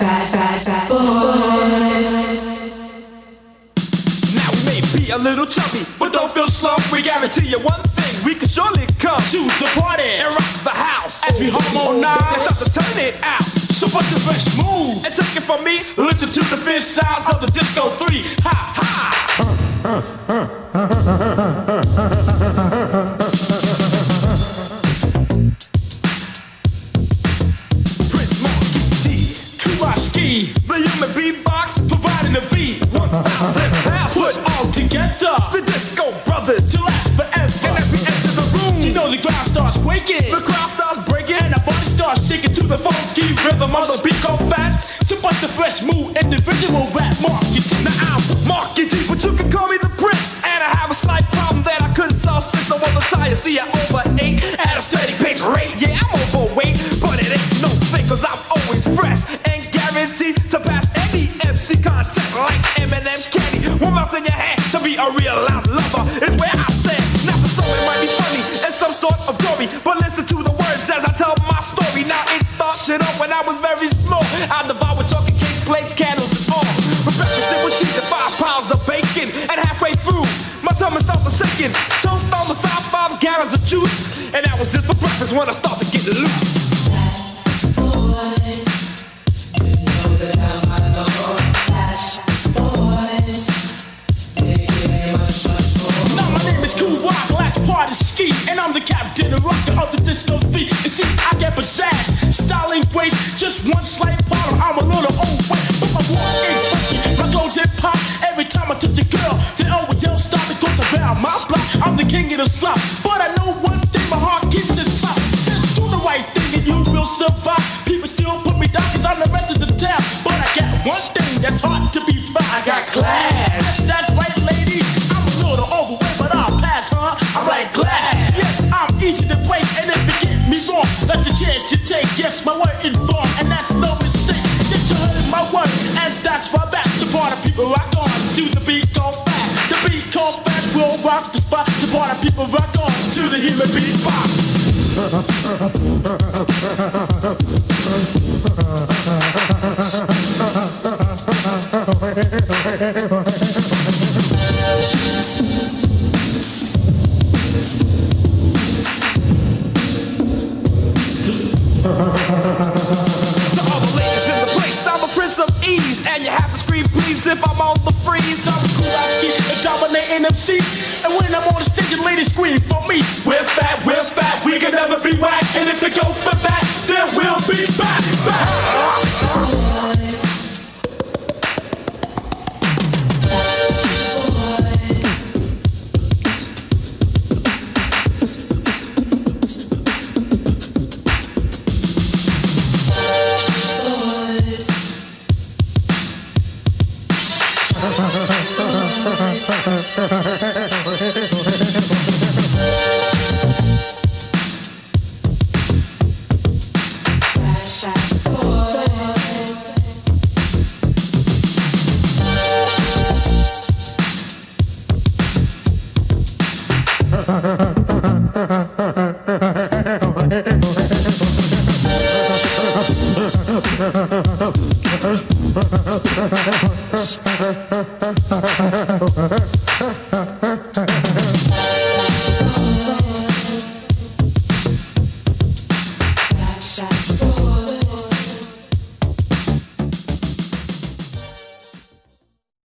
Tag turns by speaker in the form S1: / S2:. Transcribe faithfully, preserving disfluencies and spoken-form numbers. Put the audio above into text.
S1: bad, bad, bad boys.
S2: Now we may be a little chubby, but don't feel slow. We guarantee you one thing: we can surely come to the party and rock the house as we harmonize and start to turn it out. So what's the fresh move? And take it from me, listen to the fifth sounds of the disco three. Ha ha! Biz Markie, Crushin, the Human Beatbox, providing the beat. One thousand pounds put all together. The Disco Brothers to last forever. And as we enter the room, you know the crowd starts quaking. The crowd starts breaking, and the body starts shaking to the funky rhythm of the beat go fast. So what's the fresh mood? Individual rap marketing. Now I'm Markie, but you can call me the Prince. And I have a slight problem that I couldn't solve since I was tired. See, I overate at a steady pace rate. Yeah, I'm overweight, but it ain't no thing, cause I'm always fresh and guaranteed to pass any M C contest like Eminem's candy. One mouth in your hand to be a real loud lover is where I stand. Now for some it might be funny and some sort of gory, but listen to the words as I tell my story. Now it started off when I was very small. I devoured talking cakes, plates, candles, and all. For breakfast it was cheese and five pounds of bacon, and halfway through my tummy started shaking. Toast on the side, five gallons of juice, and that was just for breakfast when I started getting loose.
S1: Boys, you know that I'm out of the hole. Boys, they give us much more.
S2: Now my name is Cool Rock, last part is ski, and I'm the captain and rocker of the disco three. You see, I get pizzazz, styling grace, just one slight problem. I'm a little overweight, but my walk ain't funky, my clothes hip hop. Every time I touch a girl, they always yell stop it goes around my block. I'm the king of the slop, but I know one thing, my heart keeps it soft. Just do the right thing and you will survive. People still put me down cause I'm the rest of the town, but I got one thing that's hard to be found. I got class. Yes, that's right, lady. I'm a little overweight, but I'll pass, huh? I'm like glad. Yes, I'm easy to break, and if you get me wrong, that's a chance you take. Yes, my word is born, and that's no mistake. Get you heard my word, and that's why back to part of people rock on. To the beat go fast, the beat go fast, we'll rock the spot. To part of people rock on, to the Human Beatbox. And you have to scream please if I'm on the freeze. Double Kulaski and dominating M C. And when I'm on the stage, the ladies scream for me. We're fat, we're fat, we can never be whack. And if they go for that, then we'll be back, back.
S1: Boys.